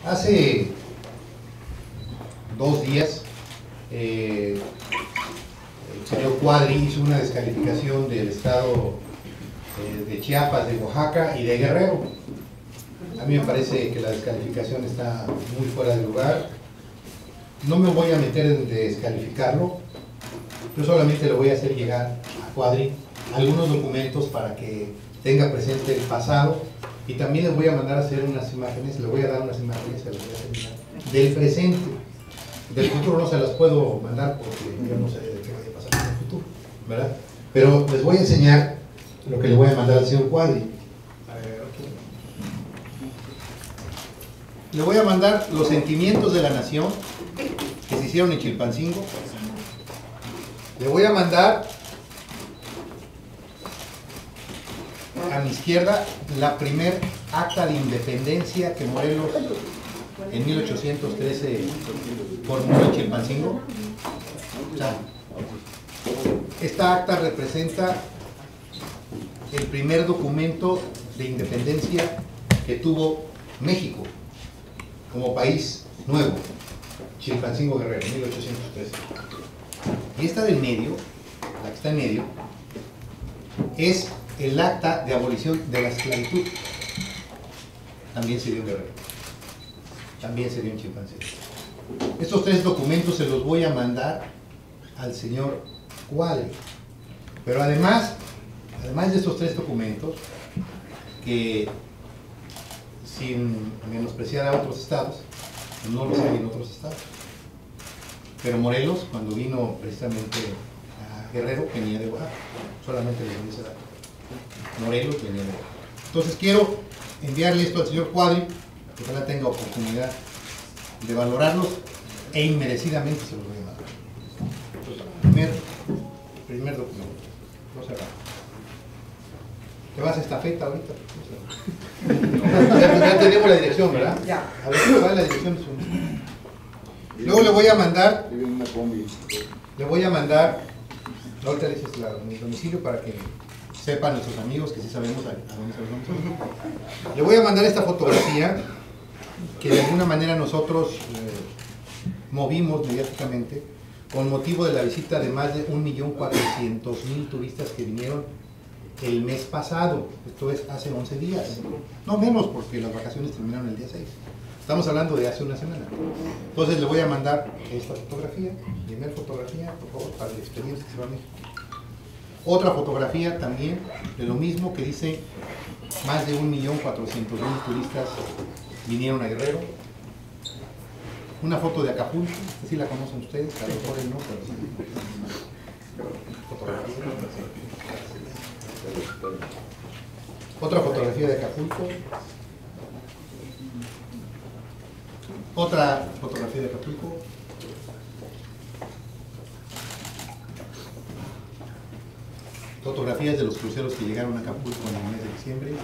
Hace 2 días el señor Cuadri hizo una descalificación del estado de Chiapas, de Oaxaca y de Guerrero. A mí me parece que la descalificación está muy fuera de lugar. No me voy a meter en descalificarlo, yo solamente le voy a hacer llegar a Cuadri algunos documentos para que tenga presente el pasado, y también les voy a mandar a hacer unas imágenes, le voy a dar unas imágenes, se las voy a hacer llegar, del presente. Del futuro no se las puedo mandar porque yo no sé de qué vaya a pasar en el futuro, ¿verdad? Pero les voy a enseñar lo que le voy a mandar al señor Cuadri. Le voy a mandar los sentimientos de la nación que se hicieron en Chilpancingo. Le voy a mandar a mi izquierda la primer acta de independencia que Morelos en 1813 formuló en Chilpancingo. O sea, esta acta representa el primer documento de independencia que tuvo México como país nuevo, Chilpancingo Guerrero, 1813. Y esta del medio, la que está en medio, es el acta de abolición de la esclavitud. También se dio en Guerrero, también se dio en Chilpancingo. Estos 3 documentos se los voy a mandar al señor Cuadri. Pero además de estos 3 documentos, que sin menospreciar a otros estados, no los hay en otros estados, pero Morelos, cuando vino precisamente a Guerrero, venía de Oaxaca, solamente le dio ese dato. Morelos venía de Oaxaca. Entonces quiero enviarle esto al señor Cuadri, que ojalá tenga oportunidad de valorarlos, e inmerecidamente se los voy a mandar. Primer documento, no cerrado. ¿Te vas a estafeta ahorita? Ya tenemos la dirección, ¿verdad? Ya. A ver, ¿cuál es la dirección? Luego le voy a mandar, ahorita le dices mi domicilio para que sepan nuestros amigos que sí sabemos a dónde se los vamos a mandar. Le voy a mandar esta fotografía que de alguna manera nosotros movimos mediáticamente con motivo de la visita de más de 1.400.000 turistas que vinieron el mes pasado, esto es hace 11 días, no menos porque las vacaciones terminaron el día 6. Estamos hablando de hace una semana. Entonces le voy a mandar esta fotografía, primera fotografía, por favor, para el expediente que se va a México. Otra fotografía también de lo mismo, que dice más de 1.400.000 turistas vinieron a Guerrero. Una foto de Acapulco, esta sí la conocen ustedes, a lo mejor él no, pero sí. Otra fotografía de Acapulco. Otra fotografía de Acapulco. Fotografías de los cruceros que llegaron a Acapulco en el mes de diciembre.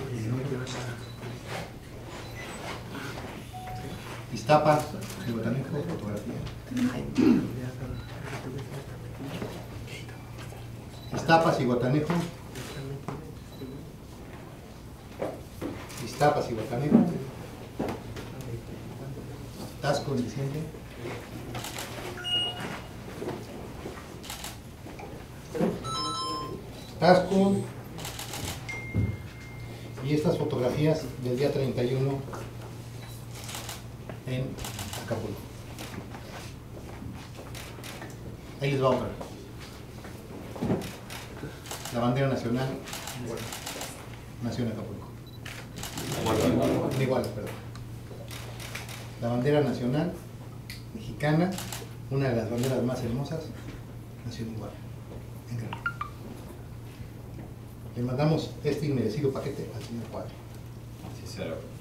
Iztapa, Zihuatanejo, fotografía. Iztapa, Zihuatanejo. Iztapa, Zihuatanejo. Tasco en diciembre. Tasco. Y estas fotografías del día 31 en Acapulco. Ahí les va otra. La bandera nacional nació en Acapulco. Igual, perdón. La bandera nacional mexicana, una de las banderas más hermosas, nació en Iguala, en Guerrero. Le mandamos este inmerecido paquete al señor Cuadri. Sí,